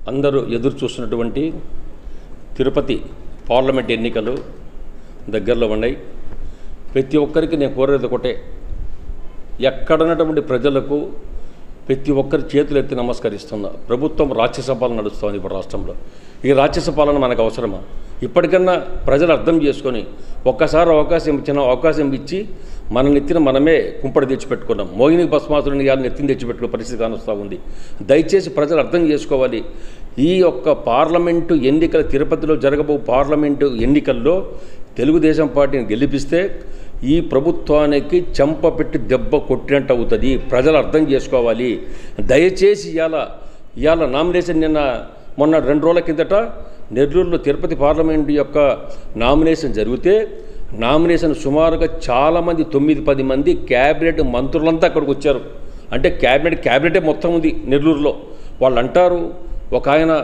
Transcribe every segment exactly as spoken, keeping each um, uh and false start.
అందరూ ఎదురు చూస్తున్నటువంటి తిరుపతి పార్లమెంట్ ఎన్నికలు దగ్గరలో ఉన్నాయి. ప్రతి ఒక్కరికి నేను కోరేది ఒకటే, ఎక్కడున్నటువంటి ప్రజలకు ప్రతి ఒక్కరి చేతులు ఎత్తి నమస్కరిస్తున్నా. ప్రభుత్వం రాక్షస పాలన నడుస్తుంది ఇప్పుడు రాష్ట్రంలో. ఈ రాక్షస పాలన మనకు అవసరమా? ఇప్పటికన్నా ప్రజలు అర్థం చేసుకొని ఒక్కసారి అవకాశం ఇచ్చిన అవకాశం ఇచ్చి మన నెత్తిన మనమే కుంపడి తెచ్చిపెట్టుకున్నాం. మోహిని భస్మాసురుని గారిని నెత్తిని తెచ్చిపెట్టుకునే పరిస్థితి కానొస్తూ ఉంది. దయచేసి ప్రజలు అర్థం చేసుకోవాలి. ఈ యొక్క పార్లమెంటు ఎన్నికల తిరుపతిలో జరగబో పార్లమెంటు ఎన్నికల్లో తెలుగుదేశం పార్టీని గెలిపిస్తే ఈ ప్రభుత్వానికి చెంప పెట్టి దెబ్బ కొట్టినట్టు అవుతుంది. ప్రజలు అర్థం చేసుకోవాలి. దయచేసి ఇవాళ ఇవాళ నామినేషన్ నిన్న మొన్న రెండు రోజుల కిందట నెల్లూరులో తిరుపతి పార్లమెంటు యొక్క నామినేషన్ జరిగితే నామినేషన్ సుమారుగా చాలామంది తొమ్మిది పది మంది క్యాబినెట్ మంత్రులంతా అక్కడికి వచ్చారు. అంటే క్యాబినెట్ క్యాబినెటే మొత్తం ఉంది నెల్లూరులో. వాళ్ళు అంటారు, ఒక ఆయన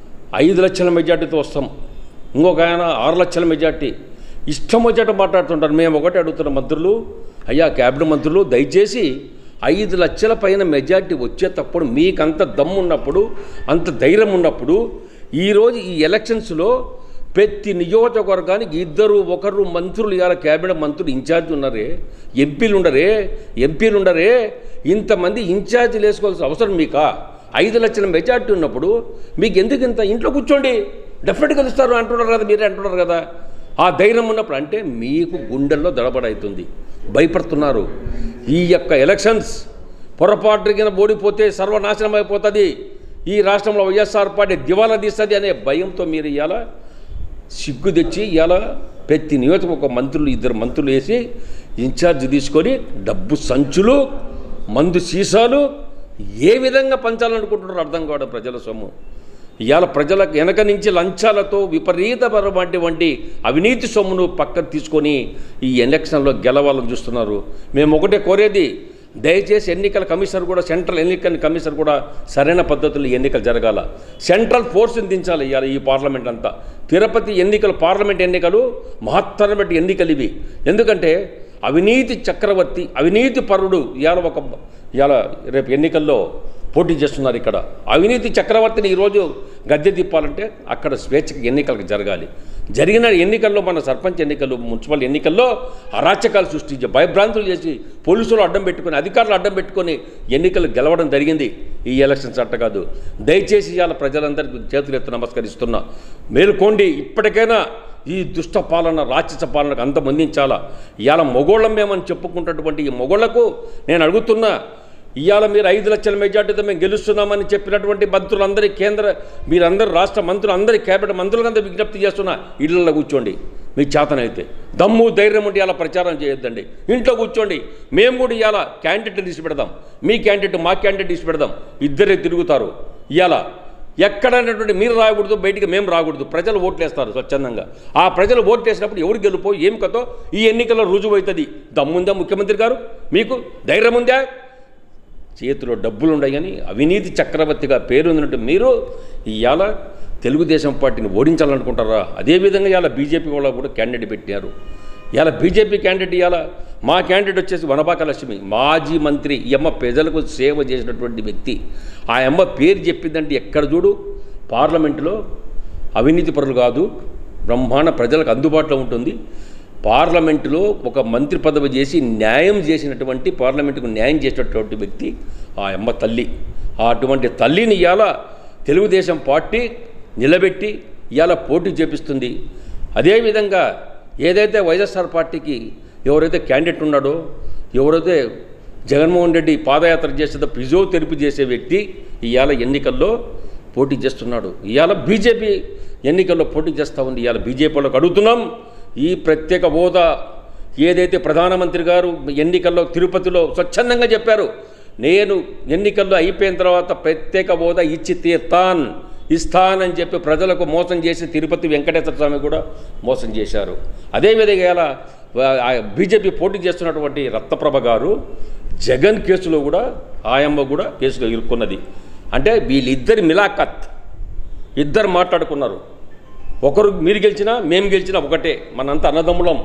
ఐదు లక్షల మెజార్టీతో వస్తాం, ఇంకొక ఆయన ఆరు లక్షల మెజార్టీ, ఇష్టం వచ్చేట మాట్లాడుతుంటారు. మేము ఒకటి అడుగుతున్న మంత్రులు, అయ్యా క్యాబినెట్ మంత్రులు, దయచేసి ఐదు లక్షల పైన మెజార్టీ వచ్చేటప్పుడు మీకంత దమ్ము ఉన్నప్పుడు, అంత ధైర్యం ఉన్నప్పుడు, ఈరోజు ఈ ఎలక్షన్స్లో ప్రతి నియోజకవర్గానికి ఇద్దరు ఒకరు మంత్రులు ఇవాళ క్యాబినెట్ మంత్రులు ఇన్ఛార్జ్ ఉన్నారే, ఎంపీలు ఉండరే ఎంపీలు ఉండరే ఇంతమంది ఇన్ఛార్జీలు వేసుకోవాల్సిన అవసరం మీకా? ఐదు లక్షల మెజార్టీ ఉన్నప్పుడు మీకు ఎందుకు ఇంత? ఇంట్లో కూర్చోండి, డెఫినెట్గా గెలుస్తారు అంటున్నారు కదా, మీరే అంటున్నారు కదా. ఆ ధైర్యం ఉన్నప్పుడు అంటే మీకు గుండెల్లో దడబడవుతుంది, భయపడుతున్నారు. ఈ యొక్క ఎలక్షన్స్ పొరపాటు కింద ఓడిపోతే సర్వనాశనం అయిపోతుంది, ఈ రాష్ట్రంలో వైఎస్ఆర్ పార్టీ దివాలా తీస్తుంది అనే భయంతో మీరు ఇవాళ సిగ్గు తెచ్చి ఇవాళ ప్రతి నియోజకవర్గం ఒక మంత్రులు ఇద్దరు మంత్రులు వేసి ఇన్ఛార్జ్ తీసుకొని డబ్బు సంచులు మందు సీసాలు ఏ విధంగా పంచాలనుకుంటున్నారో అర్థం కావడం ప్రజల సొమ్ము. ఇవాళ ప్రజలకు వెనక నుంచి లంచాలతో విపరీతపరమైనటువంటి అవినీతి సొమ్మును పక్కన తీసుకొని ఈ ఎలక్షన్లో గెలవాలని చూస్తున్నారు. మేము ఒకటే కోరేది, దయచేసి ఎన్నికల కమిషనర్ కూడా, సెంట్రల్ ఎన్నికల కమిషనర్ కూడా సరైన పద్ధతుల్లో ఎన్నికలు జరగాల. సెంట్రల్ ఫోర్స్ని దించాలి ఇవాళ ఈ పార్లమెంట్ అంతా. తిరుపతి ఎన్నికలు పార్లమెంట్ ఎన్నికలు మహత్తరమైన ఎన్నికలు ఇవి. ఎందుకంటే అవినీతి చక్రవర్తి, అవినీతి పరుడు ఇవాళ ఒక ఇవాళ రేపు ఎన్నికల్లో పోటీ చేస్తున్నారు. ఇక్కడ అవినీతి చక్రవర్తిని ఈరోజు గద్దె తిప్పాలంటే అక్కడ స్వేచ్ఛకి ఎన్నికలకు జరగాలి. జరిగిన ఎన్నికల్లో మన సర్పంచ్ ఎన్నికలు, మున్సిపల్ ఎన్నికల్లో అరాచకాలు సృష్టించి భయభ్రాంతులు చేసి పోలీసులు అడ్డం పెట్టుకొని అధికారులు అడ్డం పెట్టుకొని ఎన్నికలు గెలవడం జరిగింది. ఈ ఎలక్షన్స్ అట్ట కాదు. దయచేసి ఇవాళ ప్రజలందరికీ చేతులు ఎత్తి నమస్కరిస్తున్నా. మేలుకోండి, ఇప్పటికైనా ఈ దుష్ట పాలన రాక్షస పాలనకు అంతమందించాలా. ఇవాళ మొగోళ్ళం మేమని చెప్పుకుంటున్నటువంటి ఈ మొగోళ్లకు నేను అడుగుతున్నా, ఇవాళ మీరు ఐదు లక్షల మెజార్టీతో మేము గెలుస్తున్నామని చెప్పినటువంటి మంత్రులందరి కేంద్ర మీరందరూ రాష్ట్ర మంత్రులు అందరి క్యాబినెట్ మంత్రులందరూ విజ్ఞప్తి చేస్తున్నా, ఇళ్లలో కూర్చోండి. మీకు చేతనైతే దమ్ము ధైర్యం ఉంటే ఇలా ప్రచారం చేయొద్దండి, ఇంట్లో కూర్చోండి. మేము కూడా ఇవాళ క్యాండిడేట్ తీసి పెడదాం, మీ క్యాండిడేట్ మా క్యాండిడేట్ తీసి పెడదాం, ఇద్దరే తిరుగుతారు. ఇవాళ ఎక్కడైనటువంటి మీరు రాకూడదు, బయటికి మేము రాకూడదు. ప్రజలు ఓట్లేస్తారు స్వచ్ఛందంగా. ఆ ప్రజలు ఓట్లు వేసినప్పుడు ఎవరు గెలుపో ఏం కథో ఈ ఎన్నికల్లో రుజువు అవుతుంది. దమ్ముందా ముఖ్యమంత్రి గారు? మీకు ధైర్యం ఉందా? చేతిలో డబ్బులు ఉన్నాయి కానీ అవినీతి చక్రవర్తిగా పేరుందినట్టు మీరు ఇవాళ తెలుగుదేశం పార్టీని ఓడించాలనుకుంటారా? అదేవిధంగా ఇవాళ బీజేపీ వాళ్ళు కూడా క్యాండిడేట్ పెట్టారు. ఇవాళ బీజేపీ క్యాండిడేట్ ఇవాళ మా క్యాండిడేట్ వచ్చేసి వనపాక లక్ష్మి, మాజీ మంత్రి. ఈ అమ్మ ప్రజలకు సేవ చేసినటువంటి వ్యక్తి. ఆ అమ్మ పేరు చెప్పిందంటే ఎక్కడ చూడు పార్లమెంటులో అవినీతి పరులు కాదు, బ్రహ్మాండ ప్రజలకు అందుబాటులో ఉంటుంది. పార్లమెంటులో ఒక మంత్రి పదవి చేసి న్యాయం చేసినటువంటి, పార్లమెంటుకు న్యాయం చేసినటువంటి వ్యక్తి ఆ అమ్మ తల్లి. అటువంటి తల్లిని ఇవాళ తెలుగుదేశం పార్టీ నిలబెట్టి ఇవాళ పోటీ చేపిస్తుంది. అదేవిధంగా ఏదైతే వైఎస్ఆర్ పార్టీకి ఎవరైతే క్యాండిడేట్ ఉన్నాడో, ఎవరైతే జగన్మోహన్ రెడ్డి పాదయాత్ర చేసేదో ఫిజియోథెరపీ చేసే వ్యక్తి ఇవాళ ఎన్నికల్లో పోటీ చేస్తున్నాడు. ఇవాళ బీజేపీ ఎన్నికల్లో పోటీ చేస్తూ ఉంది. ఇవాళ బీజేపీ వాళ్ళకి అడుగుతున్నాం, ఈ ప్రత్యేక హోదా ఏదైతే ప్రధానమంత్రి గారు ఎన్నికల్లో తిరుపతిలో స్వచ్ఛందంగా చెప్పారు, నేను ఎన్నికల్లో అయిపోయిన తర్వాత ప్రత్యేక హోదా ఇచ్చి తీర్తాన్ ఇస్తానని చెప్పి ప్రజలకు మోసం చేసి తిరుపతి వెంకటేశ్వర స్వామి కూడా మోసం చేశారు. అదేవిధంగా ఇలా బీజేపీ పోటీ చేస్తున్నటువంటి రత్నప్రభ గారు జగన్ కేసులో కూడా ఆయమ్మ కూడా కేసులో ఇరుక్కున్నది. అంటే వీళ్ళిద్దరి మిలాఖత్, ఇద్దరు మాట్లాడుకున్నారు. ఒకరు మీరు గెలిచినా మేము గెలిచినా ఒకటే, మనంతా అన్నదమ్ములం.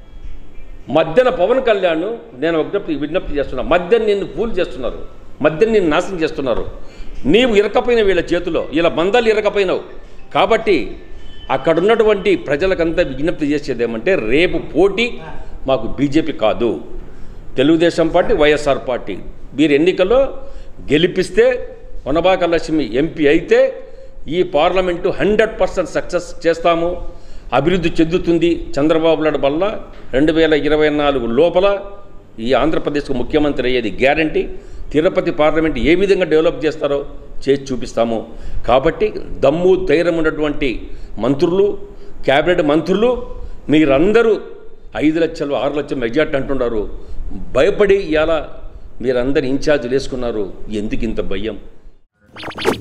మధ్యన పవన్ కళ్యాణ్ నేను విజ్ఞప్తి విజ్ఞప్తి చేస్తున్నా, మధ్యన నిన్ను పూలు చేస్తున్నారు, మధ్యన నిన్ను నాశనం చేస్తున్నారు. నీవు ఇరకపోయిన వీళ్ళ చేతిలో, ఇలా బంధాలు ఇరకపోయినావు. కాబట్టి అక్కడ ఉన్నటువంటి ప్రజలకంతా విజ్ఞప్తి చేసేది ఏమంటే, రేపు పోటీ మాకు బీజేపీ కాదు, తెలుగుదేశం పార్టీ, వైఎస్ఆర్ పార్టీ. మీరు ఎన్నికల్లో గెలిపిస్తే వనబాక లక్ష్మి ఎంపీ అయితే ఈ పార్లమెంటు హండ్రెడ్ పర్సెంట్ సక్సెస్ చేస్తాము, అభివృద్ధి చెందుతుంది. చంద్రబాబు నాయుడు వల్ల రెండు వేల ఇరవై నాలుగు లోపల ఈ ఆంధ్రప్రదేశ్కు ముఖ్యమంత్రి అయ్యేది గ్యారంటీ. తిరుపతి పార్లమెంట్ ఏ విధంగా డెవలప్ చేస్తారో చేసి చూపిస్తాము. కాబట్టి దమ్ము ధైర్యం ఉన్నటువంటి మంత్రులు, క్యాబినెట్ మంత్రులు మీరందరూ ఐదు లక్షలు ఆరు లక్షలు మెజార్టీ అంటున్నారు. భయపడి ఇలా మీరందరు ఇన్ఛార్జీలు వేసుకున్నారు. ఎందుకు ఇంత భయం?